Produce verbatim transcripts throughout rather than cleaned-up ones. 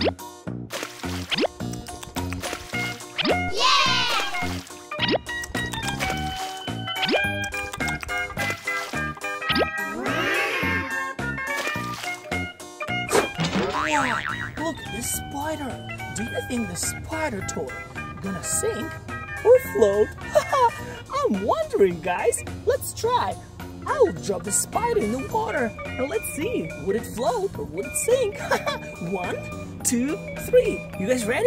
Look at this spider. Do you think the spider toy gonna sink or float? I'm wondering, guys. Let's try. I'll drop the spider in the water. Now let's see. Would it float or would it sink? One, two, three. You guys ready?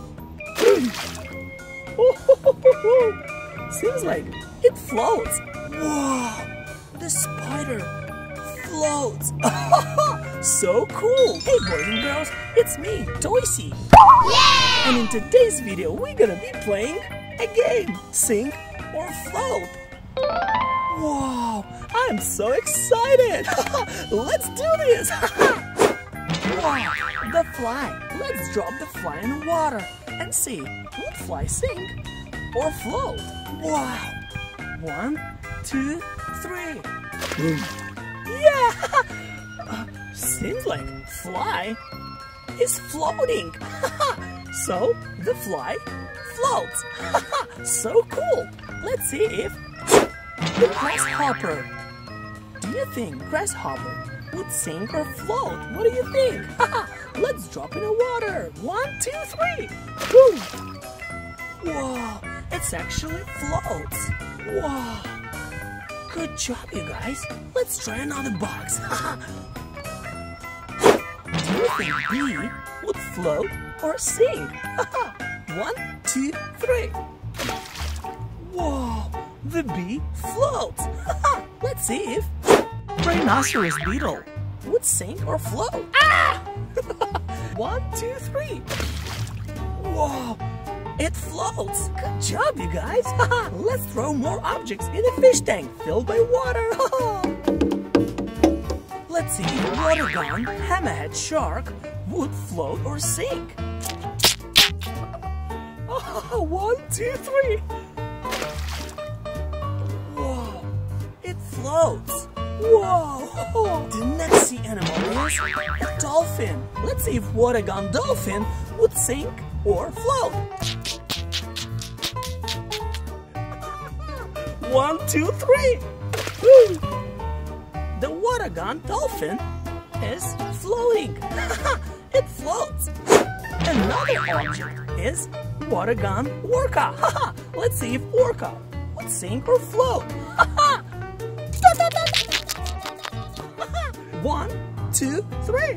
Seems like it floats. Wow, the spider floats. So cool. Hey boys and girls, it's me, Toysy. Yeah! And in today's video, we're gonna be playing a game, sink or float. Wow, I'm so excited. Let's do this. Wow, the fly. Let's drop the fly in the water and see, would fly sink or float? Wow. One, two, three. Yeah! Uh, seems like fly is floating. So the fly floats. So cool. Let's see if the grasshopper. Do you think grasshopper would sink or float? What do you think? Let's drop in the water. One, two, three. Woo. Wow, it's actually floats. Wow. Good job, you guys. Let's try another box. Do you think bee would float or sink? One, two, three. Whoa, the bee floats. Let's see if rhinoceros beetle would sink or float. Ah! One, two, three. Whoa, it floats. Good job, you guys. Let's throw more objects in a fish tank filled by water. Let's see if water gun hammerhead shark would float or sink. Oh, one, two, three. Whoa, it floats. Whoa. The next sea animal is a dolphin. Let's see if water gun dolphin would sink or float. One, two, three. Woo. The water gun dolphin is floating. It floats. Another object is water gun orca. Let's see if orca would sink or float. One, two, three.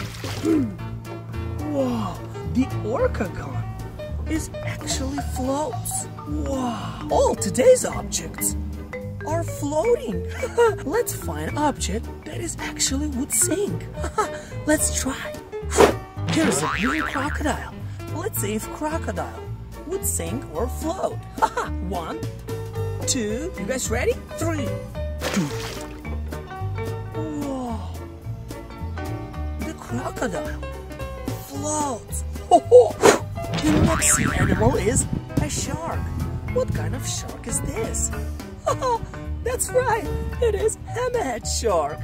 Whoa, the orca gun is actually floats. Wow, all today's objects are floating. Let's find an object that is actually would sink. Let's try. Here's a blue crocodile. Let's see if crocodile would sink or float. One, two, you guys ready? Three. Whoa, the crocodile floats. The next sea animal is a shark. What kind of shark is this? That's right, it is hammerhead shark.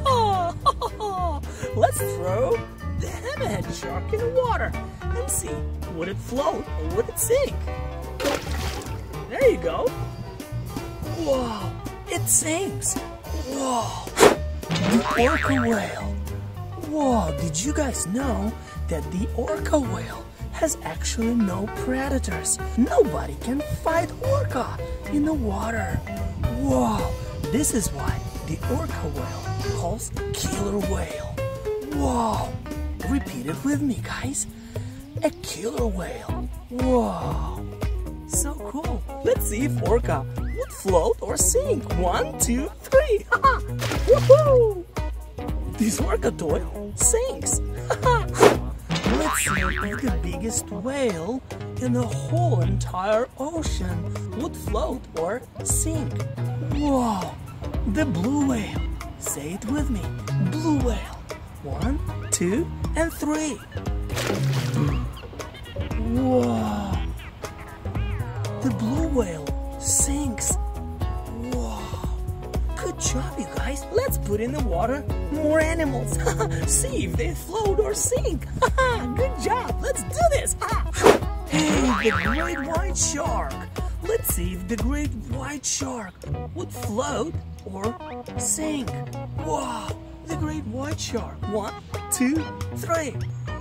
Let's throw the hammerhead shark in the water and see, would it float or would it sink? There you go. Wow, it sinks. Wow, the orca whale. Wow, did you guys know that the orca whale has actually no predators? Nobody can fight orca in the water. Wow, this is why the orca whale calls killer whale. Wow, repeat it with me, guys. A killer whale. Wow, so cool. Let's see if orca would float or sink. One, two, three. Woohoo! This orca toy sinks. Let's see if the biggest whale in the whole entire ocean would float or sink. Whoa, the blue whale. Say it with me. Blue whale. One, two, and three. Whoa, the blue whale sinks. Whoa, good job, you guys. Let's put in the water more animals. See if they float or sink. Good job! Let's do this! Ah. Hey, the great white shark! Let's see if the great white shark would float or sink. Wow! The great white shark. One, two, three.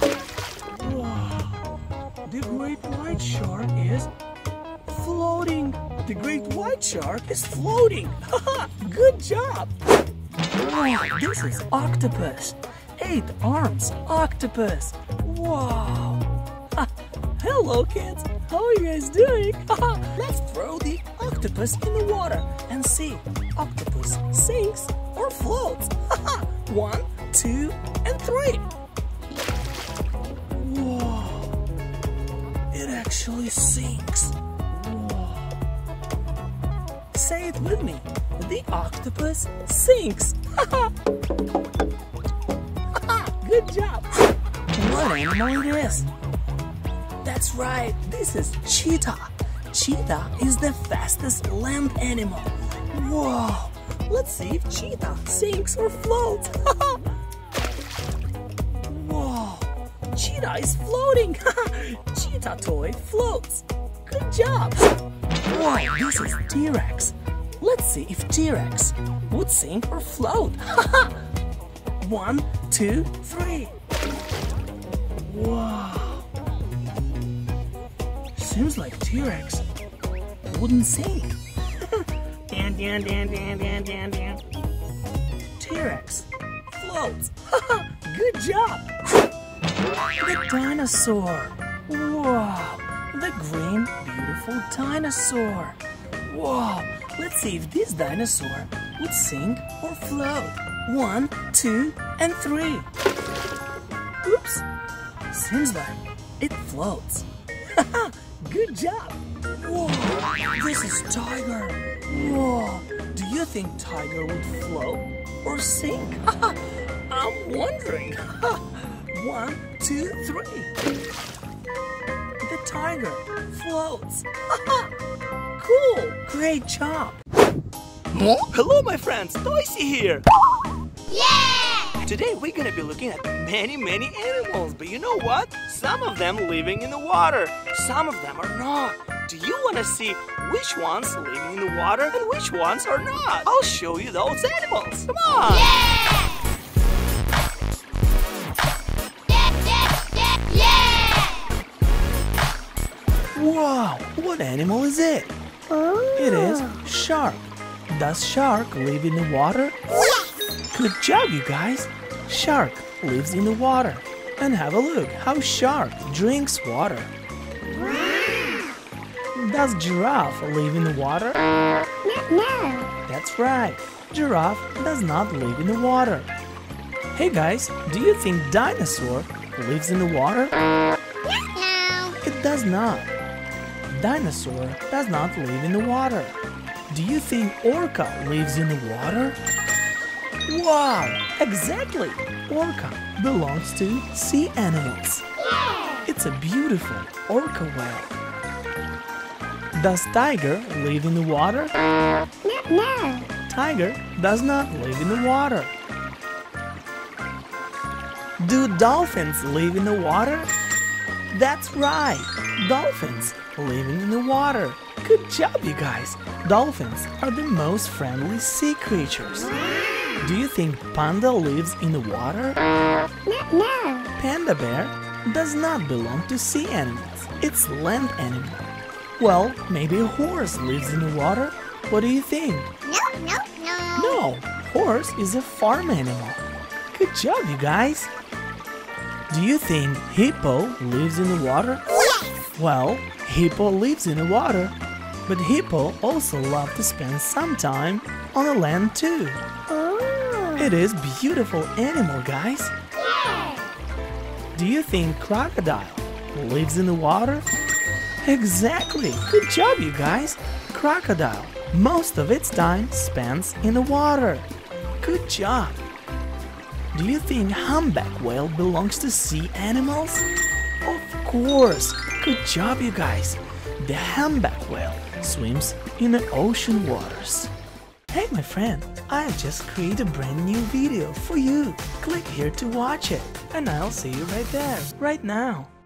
Wow! The great white shark is floating. The great white shark is floating. Haha! Good job! Wow! This is octopus. Eight arms octopus. Wow! Ha. Hello, kids. How are you guys doing? Let's throw the octopus in the water and see octopus sinks or floats. One, two, and three. Whoa! It actually sinks. Whoa! Say it with me. The octopus sinks. Good job. What animal it is? That's right, this is cheetah. Cheetah is the fastest land animal. Whoa! Let's see if cheetah sinks or floats. Whoa! Cheetah is floating. Cheetah toy floats. Good job. Wow, this is T-Rex. Let's see if T-Rex would sink or float. One, two, three. Wow. Seems like T-Rex wouldn't sink. Dan, dan, dan, dan, dan, dan, dan. T-Rex floats. Good job. The dinosaur. Wow. The green, beautiful dinosaur. Wow. Let's see if this dinosaur would sink or float. One, two, and three. Oops. Seems like it floats. Good job. Whoa, this is Tiger. Whoa, do you think Tiger would float or sink? I'm wondering. One, two, three. The tiger floats. Cool, great job. Huh? Hello, my friends, Toysy here. Yeah! Today we're gonna be looking at many, many animals, but you know what? Some of them living in the water, some of them are not. Do you wanna see which ones living in the water and which ones are not? I'll show you those animals. Come on! Yeah! Yeah, yeah, yeah, yeah! Wow, what animal is it? Oh. It is shark. Does shark live in the water? Yes! Good job, you guys. Shark lives in the water. And have a look how shark drinks water. Does giraffe live in the water? No. That's right. Giraffe does not live in the water. Hey guys, do you think dinosaur lives in the water? No. It does not. Dinosaur does not live in the water. Do you think orca lives in the water? Wow, exactly. Orca belongs to sea animals. It's a beautiful orca whale. Does tiger live in the water? No. Tiger does not live in the water. Do dolphins live in the water? That's right, dolphins living in the water. Good job, you guys. Dolphins are the most friendly sea creatures. Do you think panda lives in the water? No. Panda bear does not belong to sea animals. It's land animal. Well, maybe a horse lives in the water. What do you think? No, no, no. No, horse is a farm animal. Good job, you guys. Do you think hippo lives in the water? Yes. Well, hippo lives in the water, but hippo also love to spend some time on the land too. Oh. It is beautiful animal, guys. Yeah. Do you think crocodile lives in the water? Exactly. Good job, you guys. Crocodile most of its time spends in the water. Good job. Do you think humpback whale belongs to sea animals? Of course. Good job, you guys. The humpback whale swims in the ocean waters. Hey my friend, I just created a brand new video for you. Click here to watch it, and I'll see you right there, right now.